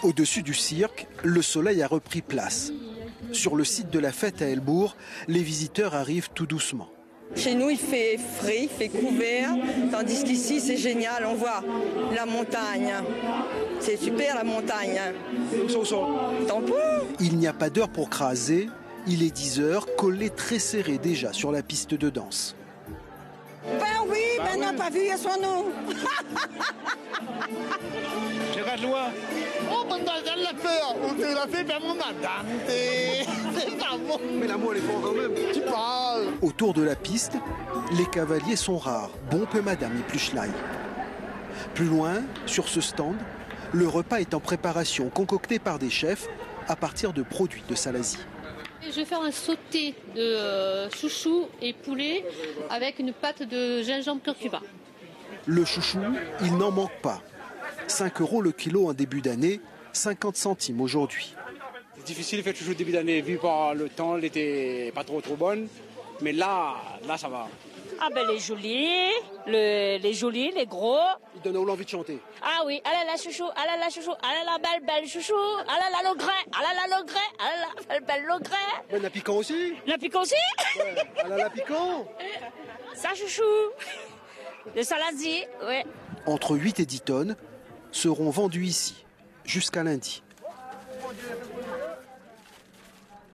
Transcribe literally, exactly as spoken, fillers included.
Au-dessus du cirque, le soleil a repris place. Sur le site de la fête à Helbourg, les visiteurs arrivent tout doucement. Chez nous, il fait frais, il fait couvert, tandis qu'ici, c'est génial. On voit la montagne. C'est super, la montagne. Tampon. Il n'y a pas d'heure pour craser. Il est dix heures, collé très serré déjà sur la piste de danse. Ben oui, ben non, pas vu à son nom. Je regarde loin. Oh, mon Dieu, elle l'a peur. On te l'a fait, ben mon madame. C'est pas bon. Mais l'amour, elle est forte quand même. Tu parles. Autour de la piste, les cavaliers sont rares. Bompe madame et Pluchley. Plus loin, sur ce stand, le repas est en préparation, concocté par des chefs à partir de produits de Salazie. Je vais faire un sauté de euh, chouchou et poulet avec une pâte de gingembre curcuma. Le chouchou, il n'en manque pas. cinq euros le kilo en début d'année, cinquante centimes aujourd'hui. C'est difficile de faire chouchou début d'année, vu par le temps, l'été pas trop trop bonne. Mais là, là ça va. Ah ben les jolis, le, les jolis, les gros. Il donne l'envie de chanter. Ah oui, ah là là chouchou, ah là là chouchou, ah là là belle belle chouchou, ah là là le grès, ah là là le grès, ah là là belle belle le grès. Ouais, la piquant aussi. La piquant aussi. Ouais, ah là la piquant. Ça chouchou, le Salazie, ouais. Entre huit et dix tonnes seront vendues ici jusqu'à lundi.